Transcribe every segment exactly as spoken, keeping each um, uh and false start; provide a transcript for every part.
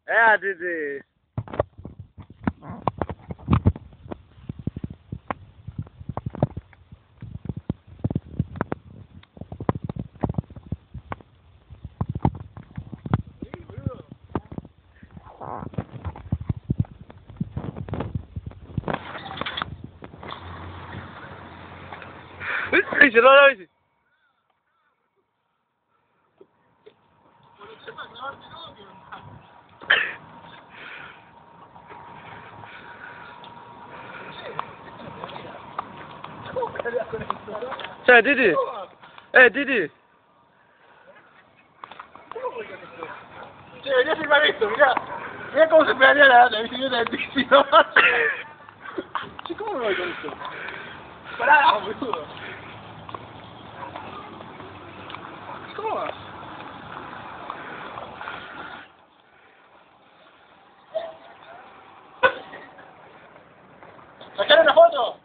Eh, Didi. ¡Ay, se lo la bici! Cioè, Didi! Eh, Didi! Che, venía a filmar esto, mirá. Mirá cómo se pegaría la, la bicicleta del Pixi, ¿no? Che, ¿cómo me voy con esto? Pará, boludo. ¿Cómo vas? ¿Sacaron una foto?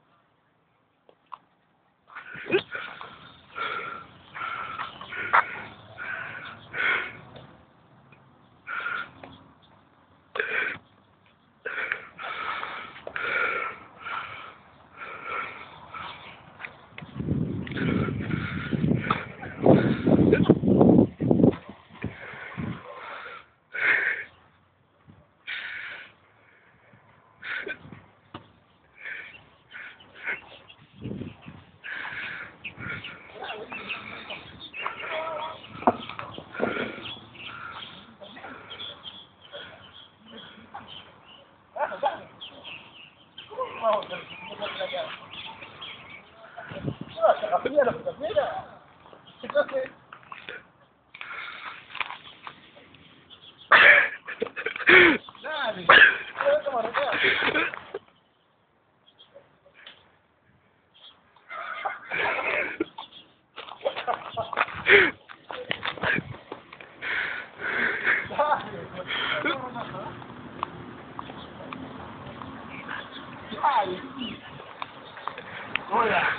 Vamos, ¿qué vas a la fila de la fotografía? Entonces... Dale, a ver cómo arreglar. Dale. Hola,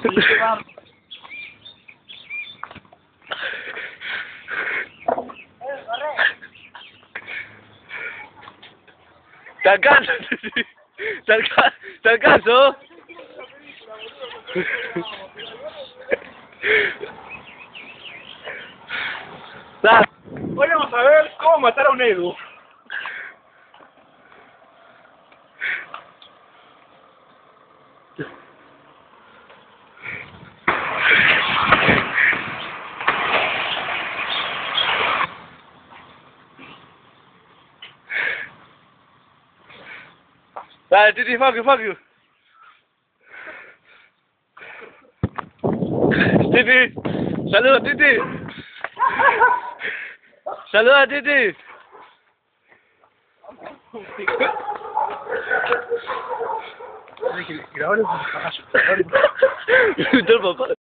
¡Te alcanzo! ¡Te alcanzo! ¡Te alcanzo! Hoy vamos a ver cómo matar a un Edu. Dale, Titi, fuck you, fuck you. Titi, saluda, Titi. Saluda, Titi. Grabalo con el caballo. Tu papá.